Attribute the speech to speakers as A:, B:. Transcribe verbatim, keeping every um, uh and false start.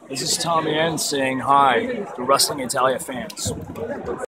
A: This is Tommy N saying hi to Wrestling Italia fans.